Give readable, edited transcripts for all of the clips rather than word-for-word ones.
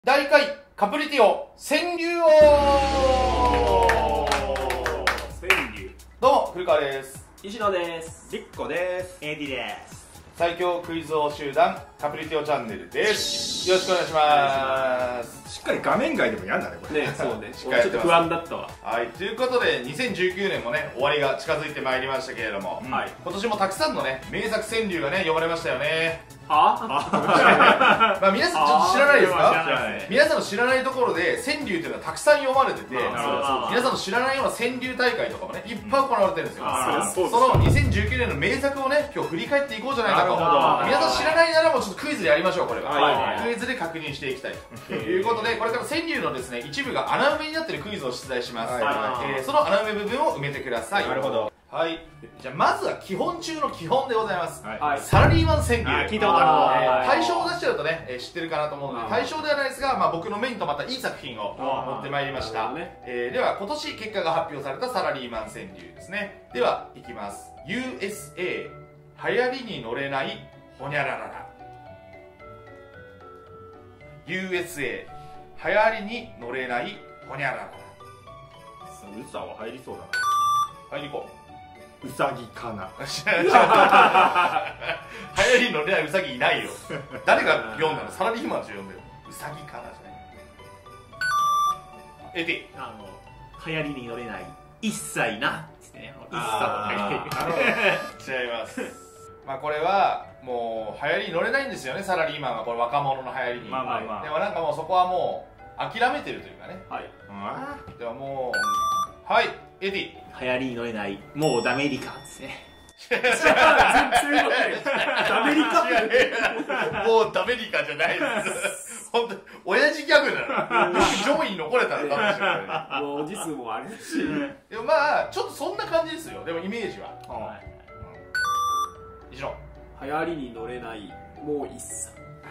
第1回カプリティオ川柳王。 川柳。 どうも古川です。 石野です。 りっこです。 エディです。 最強クイズ王集団カプリティオチャンネルです。よろしくお願いします。 しっかり画面外でもやんだねこれ。 ね、そうね。 しっかりやってます。 ちょっと不安だったわ。 はい、ということで2019年もね終わりが近づいてまいりましたけれども、 はい。 今年もたくさんのね名作川柳がね読まれましたよね。 はまあ皆さんちょっと知らないです知らか？ ないですね。 皆さんの知らないところで川柳というのはたくさん読まれてて、 なるほど皆さんの知らないような川柳大会とかもねいっぱい行われてるんですよ。 そうその2019年の名作をね今日振り返っていこうじゃないかと。 なるほど皆さん知らないならもうちょっとクイズでやりましょう。これは、 はいクイズで確認していきたいということで、これから川柳のですね一部が穴埋めになっているクイズを出題します。 はいその穴埋め部分を埋めてください。 なるほど。 はい、じゃあまずは基本中の基本でございます。 はい。 サラリーマン川柳。 聞いたことある。 対象を出しちゃうとね、知ってるかなと思うので、 うん対象ではないですが、まあ、僕の目に留まったいい作品を持ってまいりました。 なるほどね。 では今年結果が発表されたサラリーマン川柳ですね。ではいきます。 USA 流行りに乗れないほにゃららら。 USA 流行りに乗れないほにゃららら。 うさは入りそうだな。 はい、行こう。 うさぎかな。 流行りに乗れないうさぎいないよ。誰が読んだの？サラリーマンでしょ読んでる。うさぎかなじゃない。エディ。 流行りに乗れない一切なですね。一切違います。まあこれはもう流行りに乗れないんですよね。サラリーマンはこれ若者の流行りに。 まあまあまあでもなんかもうそこはもう諦めてるというかね。 はい。 ではもうはいエディ。 流行りに乗れないもうダメリカですね。 ダメリカもうダメリカじゃないです。本当親父ギャグなの。上位に残れたらかもしれないね。 もう字数もあれだし、 でもまあちょっとそんな感じですよ。でもイメージは一緒。 流行りに乗れないもう一切。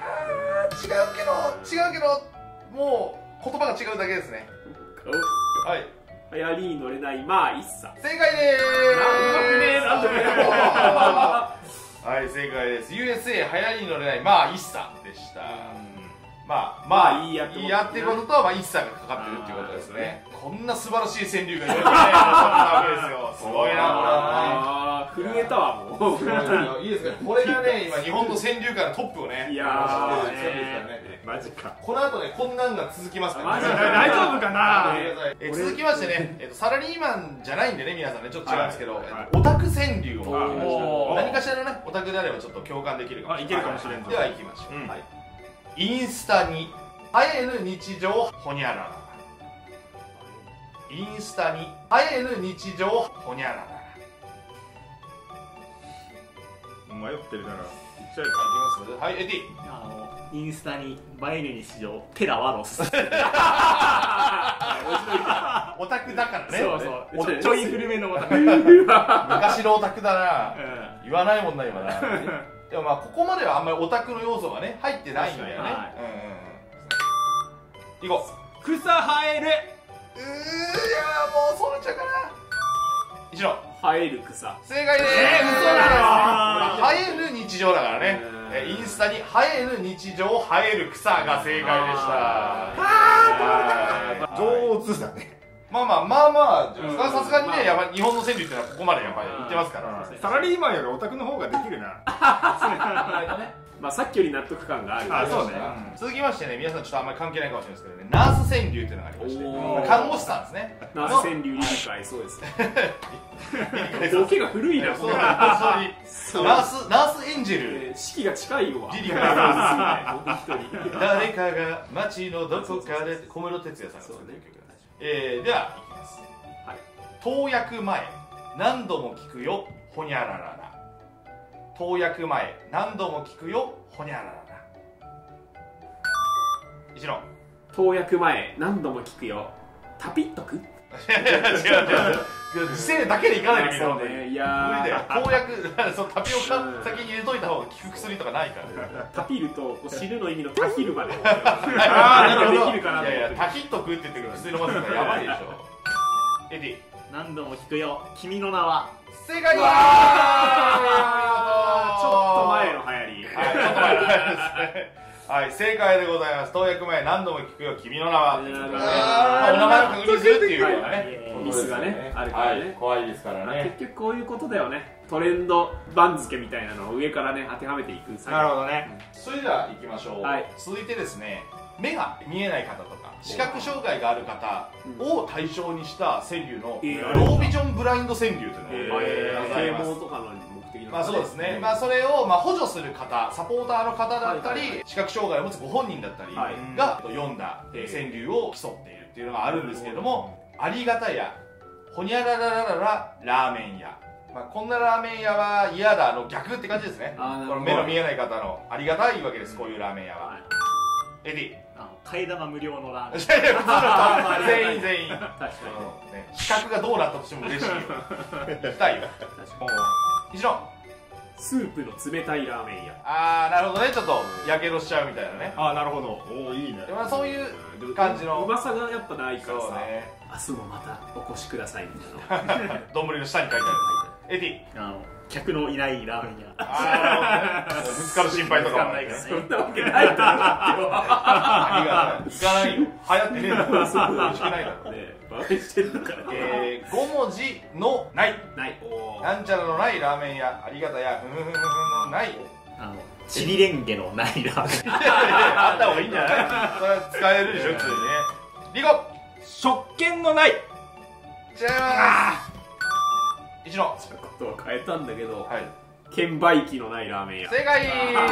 違うけどもう言葉が違うだけですね。はい、 流行りに乗れないまあ一切。 正解でーす。 うまくねえなんでもねはい、正解です。 USA 流行りに乗れないまあ一茶でした。まあいいやってこといいやってことと、まあ一茶がかかってるっていうことですね。こんな素晴らしい川柳が世にねあったわけですよ。すごいなこれはあー震えたわもう。 ね。いいですね。これがね今日本の川柳界のトップをね。 いやーーね。 マジか。 この後ねこんなんが続きますからね。 マジか大丈夫かな。 続きましてね、サラリーマンじゃないんでね皆さんねちょっと違うんですけど、 はいオタク川柳を持ってきまおーした。何かしらのねオタクであればちょっと共感できるかもしれない。 いけるかもしれんぞ。 では行きましょう。 うんはい、インスタに映えぬ日常ほにゃらら。インスタに映えぬ日常ほにゃらら。 迷ってるなら言っちゃえいきます。はい、エディ。 インスタに映える日常テラワロス。 オタクだからね。 そうそう。ちょい古めのオタク。 昔のオタクだな。 うん言わないもんな今な。でもまあここまではあんまりオタクの要素がね入ってないんだよね。 は行こう。 草生える。 いやもうそれちゃうかな。一郎。 生える草。 正解でーす。 嘘だろ。 生える日常だからね。インスタに映えぬ日常映える草が正解でした。 上手だね。 まあじゃあさすがにねやっぱ日本の川柳ってのはここまでやっぱり言ってますから。 サラリーマンよりオタクの方ができるな。 まあさっきより納得感がある。 あそうね。 続きましてね皆さんちょっとあんまり関係ないかもしれないですけどねナース川柳っていうのがありましておー看護師さんですね。 ナース川柳理解そうですね。ボケが古いな。 そうナースエンジェル。 式が近いよわ。 リリカ僕一人。 誰かが街のどこかで小室哲哉さんが作ってる曲なんです。ではいきます。 はい。 投薬前何度も聞くよほにゃららら。投薬前何度も聞くよほにゃららら。一郎。 投薬前何度も聞くよ。タピっとく？ 違う時世だけでいかないでみんな。 そうね。い無理やだよ。投薬そのタピオカ先に入れといた方が効く薬とかないから。 タピると死ぬの意味のタヒルまで。 あ何かできるかなと思って。 タヒット食ってって薬飲ませたらやばいでしょ。エディ。 何度も聞くよ君の名は。 正解。 ちょっと前の流行り。 はい、ちょっと前の流行りですね。 はい、正解でございます。投薬前何度も聞くよ君の名は。お名あ前を確認するっていうようなね。 ミスがねあるからね。 怖いですからね。 結局こういうことだよね。トレンド番付みたいなのを上からね当てはめていく。 なるほどね。 それでは行きましょう。続いてですね、目が見えない方とか視覚障害がある方を対象にした川柳のロービジョンブラインド川柳というのがございます。 啓蒙とかの目的の。 まあそうですね。まあそれを補助する方、サポーターの方だったり、視覚障害を持つご本人だったりが読んだ川柳を競っているっていうのがあるんですけれども、ありがたやほにゃらららららラーメン屋。まあこんなラーメン屋は嫌だの逆って感じですね。この目の見えない方のありがたいわけです。こういうラーメン屋は。エディ。 替え玉無料のラーメン。 いやいや、普通の全員全員。 確かにね。 視覚がどうなったとしても嬉しいよ。行きたいよ。一度。 スープの冷たいラーメン屋。 ああ、なるほどね。ちょっとやけどしちゃうみたいなね。 ああ、なるほど。おお、いいね。 まあそういう感じのうまさがやっぱないからさ。 ね。 明日もまたお越しくださいみたいな。 丼の下に書いてある。エディ。 客のいないラーメン屋。 ああ、ぶつかる心配とかもないからね。 そんなわけないだろ。 ありがたい。行かないよ。流行ってねえだろ。美味しくないだろ。 バカにしてるのから。 5文字のない。 ない。 なんちゃらのないラーメン屋。ありがたやふんふんふんふんのない。 チリレンゲのないラーメン。 あった方がいいんじゃない？それは使えるでしょ普通にね。リコ。 食券のない。 違います。一のことは変えたんだけど、 はい。 券売機のないラーメン屋。 正解。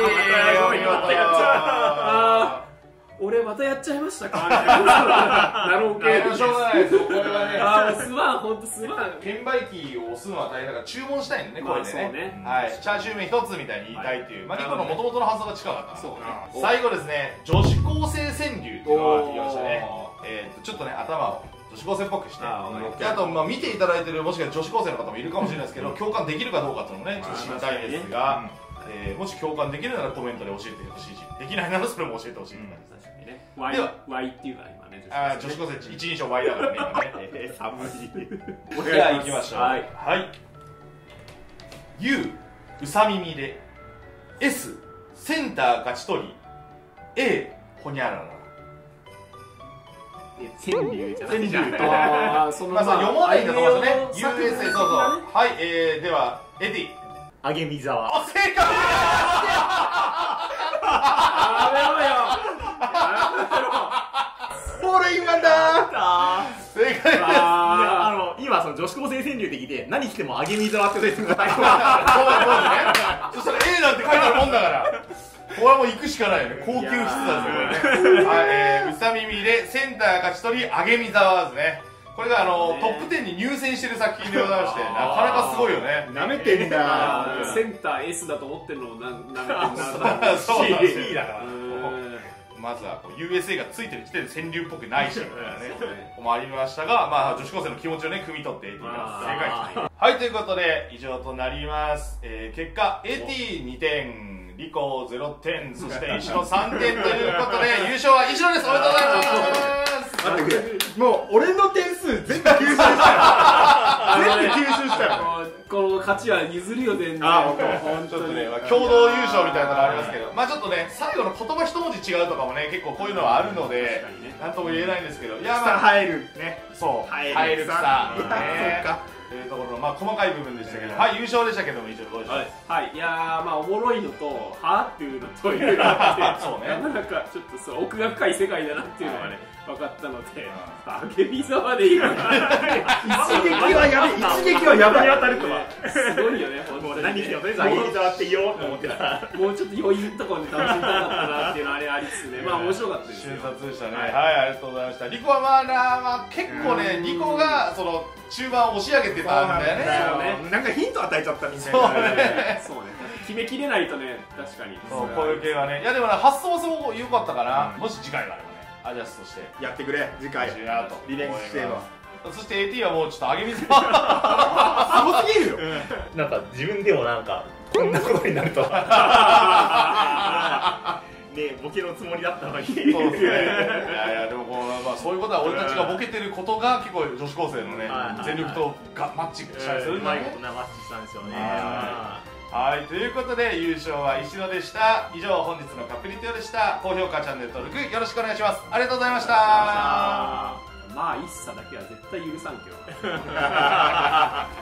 俺またやっちゃいましたかみたいな。なろうけど。 しょうがないですよ。これはね。 ああ、すまん、ほんとすまん。 券売機を押すのは大変だから注文したいんだね、これでね。 まあはい。チャーシュー麺一つみたいに言いたいっていう。まあ、リコの元々の発想が近かった。 そうね。 最後ですね、女子高生川柳っていうのができましたね。ちょっとね、頭を女子高生っぽくして、あと、まあ、見ていただいてるもしかしたら女子高生の方もいるかもしれないですけど、共感できるかどうかっていうのもね、ちょっと知りたいですが、もし共感できるならコメントで教えてほしいし、できないならそれも教えてほしいって感じです。 確かにね。では、Y っていうか今ね、 女子高生一人称 Y だからね、今ね。 寒い。 では行きましょう。はい。U、うさ耳で、S、センター勝ち取り、A、ほにゃらら。 川柳じゃないじゃん。 ああ、そのまあ読まないんだと思うんですね。USA、そうそう。はい、では、エディ。 あげみざわ。 正解。 やめろよ。 ホールインワンだ正解です。 今その女子高生川柳で聞いて何来てもあげみざわって出てくる。 そうね。そしたら A なんて書いてあるもんだから。これはもう行くしかないよね。高級質なんですよ、これね。はい、うさ耳でセンター勝ち取り、あげみざわですね。これがトップ10に入選してる作品でございまして、なかなかすごいよね。 なめてんだ。 センター S だと思ってるのをなめてんな。 そうなんですよ。 C だから。 まずはUSA がついてる時点で川柳っぽくないし、もありましたが、まあ女子高生の気持ちをね、汲み取っていきます。正解です。はい、ということで以上となります。結果 AT2 点。リコ0点、そして石野3点ということで優勝は石野です。おめでとうございます。 もう俺の点数全部吸収したよ。全部吸収したよ。 この勝ちは譲るよ全然。 本当にね、共同優勝みたいなのがありますけど、まあちょっとね、最後の言葉一文字違うとかもね、結構こういうのはあるので、なんとも言えないんですけど、いやまあ生えるね。 そう、生える草ね。というところのまあ細かい部分でしたけど、はい、優勝でしたけども、以上どうでしょう。 はい、いやまあおもろいのとはっていうのといろいろあって、 そうね、 なかなかちょっとそう奥が深い世界だなっていうのがね分かったので、あげみざわでいいかな。 一撃はやべ、一撃はやばい。 当たるとはすごいよね。 もう何来てもとりあえずあげみざわって言おうと思ってた。 もうちょっと余韻とかで楽しみたかったなっていうのはありつつね、まあ面白かったですよ。 瞬殺でしたね。はい、ありがとうございました。リコはまあ結構ね、リコがその中盤押し上げてたんだよね。 なんかヒント与えちゃったみたいな。 そうね。決めきれないとね、確かに。 そう、こういう系はね。いやでもね、発想はすごく良かったから、もし次回があればね、アジャストしてやってくれ。次回リベンジしてよ。 そして AT はもうちょっと上げ水がすごすぎるよ。 なんか自分でもなんかこんなことになるとは。ね、ボケのつもりだったのに。そうですね。 いやでもまあそういうことは俺たちがボケてることが結構女子高生のね全力とマッチしたりするんだね。 うまいことなマッチしたんですよね。 はい、ということで優勝は石野でした。以上本日のカプリテオでした。高評価、チャンネル登録よろしくお願いします。ありがとうございました。 まあ一茶だけは絶対許さんけど